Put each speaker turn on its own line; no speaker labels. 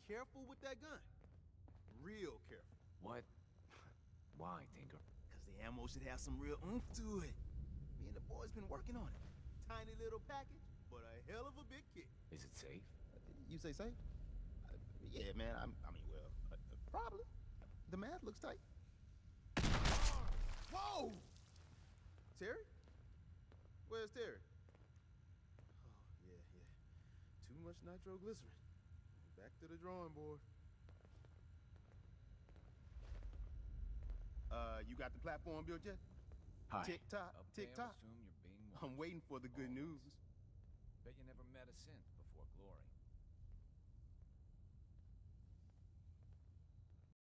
careful with that gun. Real careful.
What? Why, Tinker?
Cause the ammo should have some real oomph to it. Me and the boys been working on it. Tiny little package, but a hell of a big kick.
Is it safe?
You say safe? Yeah, man, probably. The math looks tight. Whoa! Terry? Where's Terry? Oh, yeah. Too much nitroglycerin. Back to the drawing board. You got the platform built yet?
Hi.
Tick-tock,
Up
tick-tock.
there, assume you're being
I'm waiting for the good
Always.
news.
Bet you never met a synth.